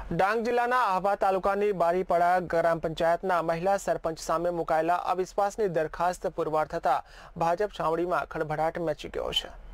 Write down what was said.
ડાંગ જિલ્લાના આહવા તાલુકાની બારીપડા ગ્રામ પંચાયતના મહિલા સરપંચ સામે મુકાયેલા અવિશ્વાસની દરખાસ્ત પુરવાર થતા ભાજપ છાવણીમાં ખળભળાટ મચી ગયો છે।